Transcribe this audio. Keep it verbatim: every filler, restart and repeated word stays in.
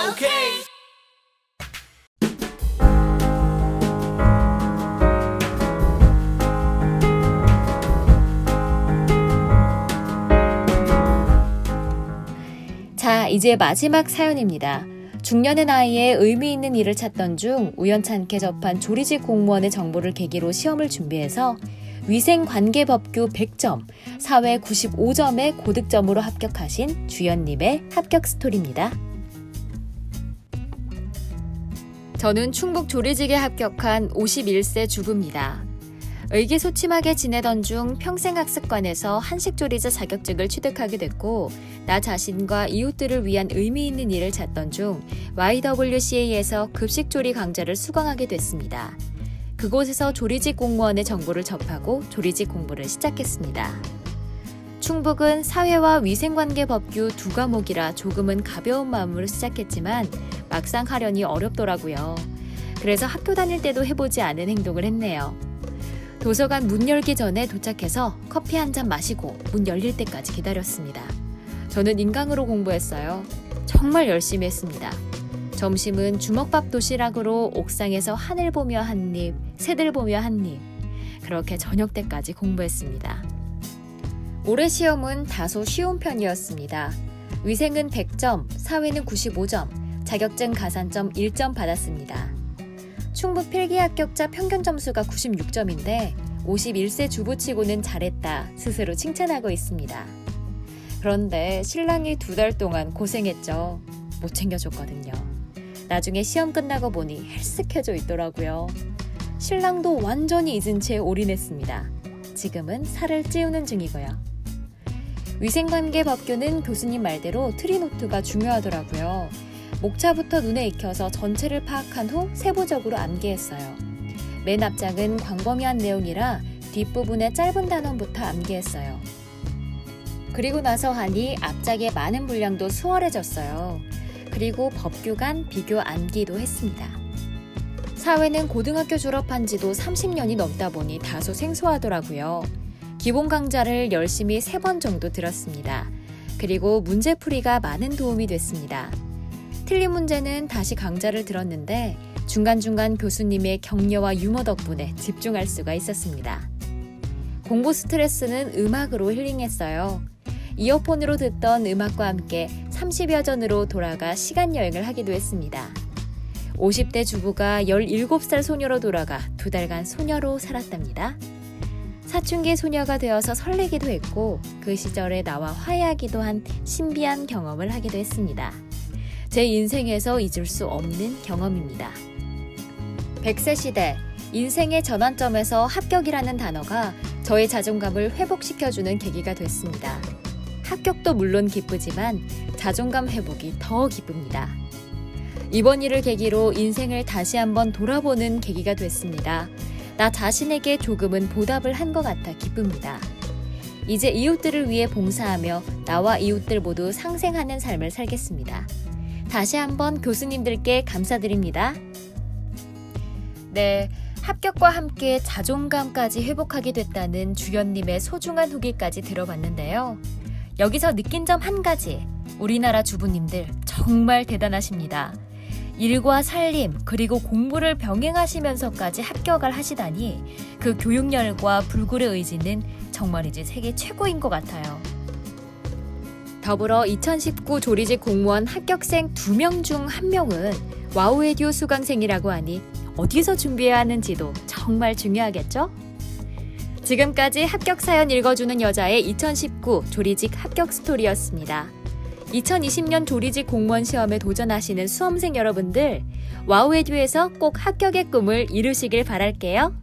오케이. 자, 이제 마지막 사연입니다. 중년의 나이에 의미 있는 일을 찾던 중 우연찮게 접한 조리직 공무원의 정보를 계기로 시험을 준비해서 위생관계법규 백 점, 사회 구십오 점의 고득점으로 합격하신 주연님의 합격 스토리입니다. 저는 충북 조리직에 합격한 오십일 세 주부입니다. 의기소침하게 지내던 중 평생학습관에서 한식조리사 자격증을 취득하게 됐고 나 자신과 이웃들을 위한 의미 있는 일을 찾던 중 와이더블유씨에이에서 급식조리 강좌를 수강하게 됐습니다. 그곳에서 조리직 공무원의 정보를 접하고 조리직 공부를 시작했습니다. 충북은 사회와 위생관계법규 두 과목이라 조금은 가벼운 마음으로 시작했지만 막상 하려니 어렵더라고요. 그래서 학교 다닐 때도 해보지 않은 행동을 했네요. 도서관 문 열기 전에 도착해서 커피 한 잔 마시고 문 열릴 때까지 기다렸습니다. 저는 인강으로 공부했어요. 정말 열심히 했습니다. 점심은 주먹밥 도시락으로 옥상에서 하늘 보며 한 입, 새들 보며 한 입. 그렇게 저녁 때까지 공부했습니다. 올해 시험은 다소 쉬운 편이었습니다. 위생은 백 점, 사회는 구십오 점, 자격증 가산점 일 점 받았습니다. 충북 필기 합격자 평균 점수가 구십육 점인데 오십일 세 주부치고는 잘했다 스스로 칭찬하고 있습니다. 그런데 신랑이 두 달 동안 고생했죠. 못 챙겨줬거든요. 나중에 시험 끝나고 보니 헬스케져 있더라고요. 신랑도 완전히 잊은 채 올인했습니다. 지금은 살을 찌우는 중이고요. 위생관계법규는 교수님 말대로 트리노트가 중요하더라고요. 목차부터 눈에 익혀서 전체를 파악한 후 세부적으로 암기했어요. 맨 앞장은 광범위한 내용이라 뒷부분에 짧은 단원부터 암기했어요. 그리고 나서 하니 앞장의 많은 분량도 수월해졌어요. 그리고 법규 간 비교 암기도 했습니다. 사회는 고등학교 졸업한 지도 삼십 년이 넘다 보니 다소 생소하더라고요. 기본 강좌를 열심히 세 번 정도 들었습니다. 그리고 문제풀이가 많은 도움이 됐습니다. 틀린 문제는 다시 강좌를 들었는데 중간중간 교수님의 격려와 유머 덕분에 집중할 수가 있었습니다. 공부 스트레스는 음악으로 힐링했어요. 이어폰으로 듣던 음악과 함께 삼십여 전으로 돌아가 시간여행을 하기도 했습니다. 오십 대 주부가 열일곱 살 소녀로 돌아가 두 달간 소녀로 살았답니다. 사춘기 소녀가 되어서 설레기도 했고 그 시절에 나와 화해하기도 한 신비한 경험을 하기도 했습니다. 제 인생에서 잊을 수 없는 경험입니다. 백 세 시대, 인생의 전환점에서 합격이라는 단어가 저의 자존감을 회복시켜주는 계기가 됐습니다. 합격도 물론 기쁘지만 자존감 회복이 더 기쁩니다. 이번 일을 계기로 인생을 다시 한번 돌아보는 계기가 됐습니다. 나 자신에게 조금은 보답을 한 것 같아 기쁩니다. 이제 이웃들을 위해 봉사하며 나와 이웃들 모두 상생하는 삶을 살겠습니다. 다시 한번 교수님들께 감사드립니다. 네, 합격과 함께 자존감까지 회복하게 됐다는 주연님의 소중한 후기까지 들어봤는데요. 여기서 느낀 점 한 가지, 우리나라 주부님들 정말 대단하십니다. 일과 살림 그리고 공부를 병행하시면서까지 합격을 하시다니 그 교육열과 불굴의 의지는 정말이지 세계 최고인 것 같아요. 더불어 이천십구 조리직 공무원 합격생 두 명 중 한 명은 와우에듀 수강생이라고 하니 어디서 준비해야 하는지도 정말 중요하겠죠? 지금까지 합격 사연 읽어주는 여자의 이천십구 조리직 합격 스토리였습니다. 이천이십 년 조리직 공무원 시험에 도전하시는 수험생 여러분들, 와우에듀에서 꼭 합격의 꿈을 이루시길 바랄게요.